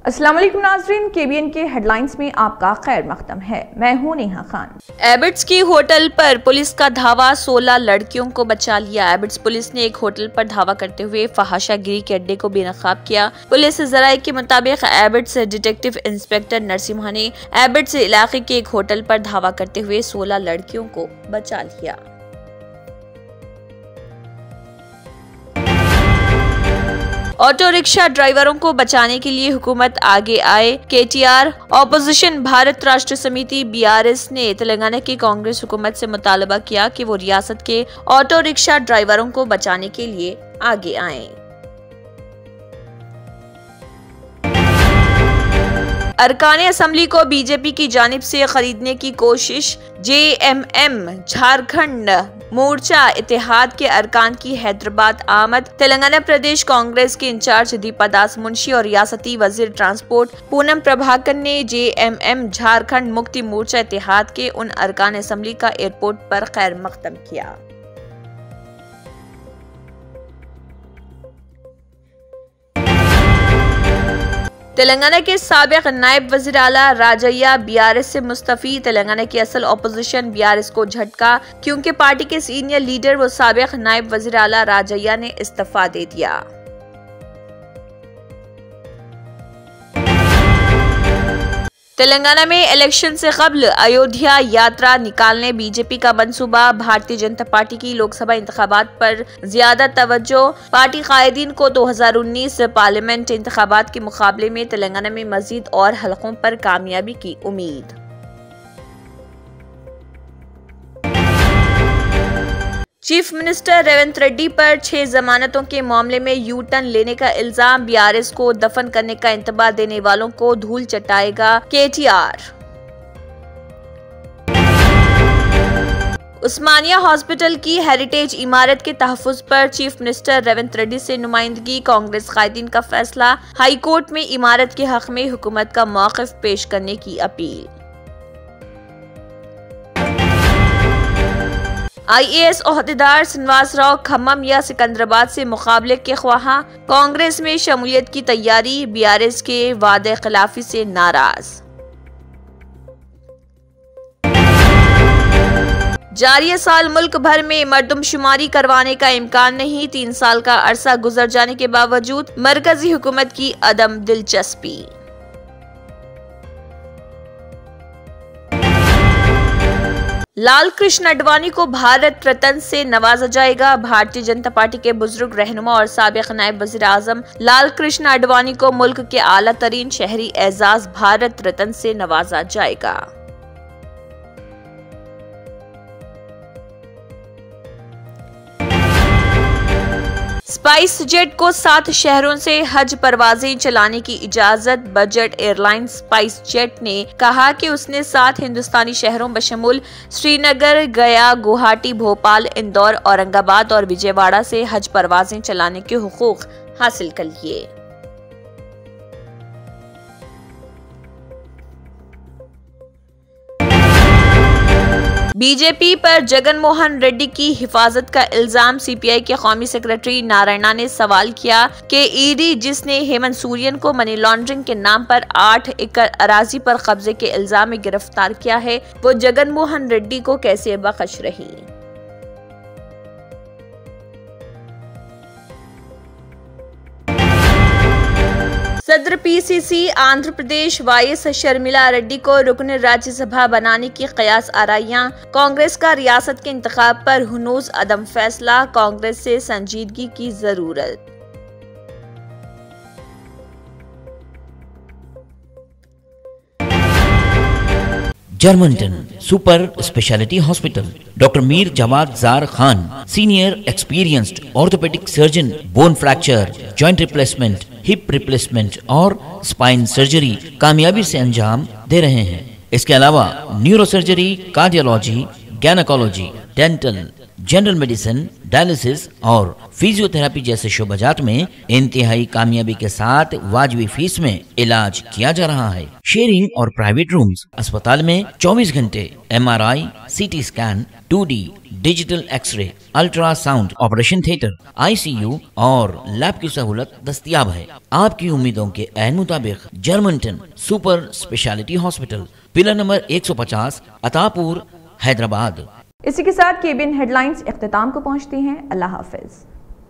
अस्सलाम वालेकुम नाज़रीन, KBN के हेडलाइंस में आपका खैर मकदम है। मैं हूं नेहा खान। एबिट्स की होटल पर पुलिस का धावा, 16 लड़कियों को बचा लिया। एबिट्स पुलिस ने एक होटल पर धावा करते हुए फहाशागिरी के अड्डे को बेनकाब किया। पुलिस ज़राए के मुताबिक एबिट्स डिटेक्टिव इंस्पेक्टर नरसिम्हा ने एबिट्स इलाके के एक होटल पर धावा करते हुए 16 लड़कियों को बचा लिया। ऑटो रिक्शा ड्राइवरों को बचाने के लिए हुकूमत आगे आए। KTR ऑपोजिशन भारत राष्ट्र समिति BRS ने तेलंगाना की कांग्रेस हुकूमत से मुतालबा किया कि वो रियासत के ऑटो रिक्शा ड्राइवरों को बचाने के लिए आगे आए। अरकाने असम्बली को बीजेपी की जानिब से खरीदने की कोशिश। JMM झारखंड मोर्चा इत्तेहाद के अरकान की हैदराबाद आमद। तेलंगाना प्रदेश कांग्रेस के इंचार्ज दीपा दास मुंशी और रियासती वजीर ट्रांसपोर्ट पूनम प्रभाकर ने JMM झारखंड मुक्ति मोर्चा इत्तेहाद के उन अरकान असम्बली का एयरपोर्ट पर खैर मकदम किया। तेलंगाना के साबिक नायब वजीर आला राजैया BRS से मुस्तफी। तेलंगाना की असल ऑपोजिशन BRS को झटका क्योंकि पार्टी के सीनियर लीडर व साबिक नायब वजीर आला राजैया ने इस्तीफा दे दिया। तेलंगाना में इलेक्शन से कबल अयोध्या यात्रा निकालने बीजेपी का मंसूबा। भारतीय जनता पार्टी की लोकसभा इंतखाबात पर ज्यादा तवज्जो। पार्टी कायदीन को 2019 पार्लियामेंट इंतखाबात के मुकाबले में तेलंगाना में मजीद और हलकों पर कामयाबी की उम्मीद। चीफ मिनिस्टर रेवंत रेड्डी पर 6 जमानतों के मामले में यू टर्न लेने का इल्जाम। BRS को दफन करने का इंतबा देने वालों को धूल चटाएगा KTR। उस्मानिया हॉस्पिटल की हेरिटेज इमारत के तहफ्फुज पर चीफ मिनिस्टर रेवंत रेड्डी से नुमाइंदगी। कांग्रेस कायदीन का फैसला। हाई कोर्ट में इमारत के हक में हुकूमत का मौक़िफ़ पेश करने की अपील। IAS ओहदेदार श्रीनिवास राव खम्मम या सिकंदराबाद से मुकाबले के ख्वाहा। कांग्रेस में शमूलियत की तैयारी। BRS के वादे खिलाफी से नाराज। जारी साल मुल्क भर में मरदमशुमारी करवाने का इम्कान नहीं। 3 साल का अरसा गुजर जाने के बावजूद मरकजी हुकूमत की अदम दिलचस्पी। लाल कृष्ण आडवाणी को भारत रत्न से नवाजा जाएगा। भारतीय जनता पार्टी के बुजुर्ग रहनुमा और साबिक नायब वजीर आजम लाल कृष्ण आडवाणी को मुल्क के आला तरीन शहरी एजाज भारत रत्न से नवाजा जाएगा। स्पाइस जेट को 7 शहरों से हज परवाजें चलाने की इजाजत। बजट एयरलाइन स्पाइस जेट ने कहा कि उसने 7 हिंदुस्तानी शहरों बशमूल श्रीनगर, गया, गुवाहाटी, भोपाल, इंदौर, औरंगाबाद और विजयवाड़ा से हज परवाजें चलाने के हुकूक हासिल कर लिए। बीजेपी पर जगन मोहन रेड्डी की हिफाजत का इल्जाम। CPI के कौमी सेक्रेटरी नारायणा ने सवाल किया कि ED जिसने हेमंत सोरेन को मनी लॉन्ड्रिंग के नाम पर 8 एकड़ अराजी पर कब्जे के इल्जाम में गिरफ्तार किया है, वो जगन मोहन रेड्डी को कैसे बख्श रही। सदर PCC आंध्र प्रदेश YS शर्मिला रेड्डी को रुकन राज्यसभा बनाने की कयास आराइयां। कांग्रेस का रियासत के इंतखाब पर हुनूज अदम फैसला। कांग्रेस से संजीदगी की जरूरत। Germanten super speciality hospital. Doctor Mir Jawad Zar Khan, senior experienced orthopaedic surgeon, bone fracture, joint replacement, hip replacement और स्पाइन सर्जरी कामयाबी से अंजाम दे रहे हैं। इसके अलावा neuro surgery, cardiology, gynaecology, dental, general medicine, dialysis और फिजियोथेरेपी जैसे शोबाजात में इंतहाई कामयाबी के साथ वाजिबी फीस में इलाज किया जा रहा है। शेयरिंग और प्राइवेट रूम्स। अस्पताल में 24 घंटे MRI, CT scan, 2D digital X-ray, ultrasound, operation theatre, ICU और लैब की सहूलत दस्तयाब है। आपकी उम्मीदों के ऐन मुताबिक Germanten super speciality hospital, pillar number 150, Attapur, Hyderabad. इसी के साथ केबीएन हेडलाइंस इख्तिताम को पहुंचती हैं। अल्लाह हाफिज।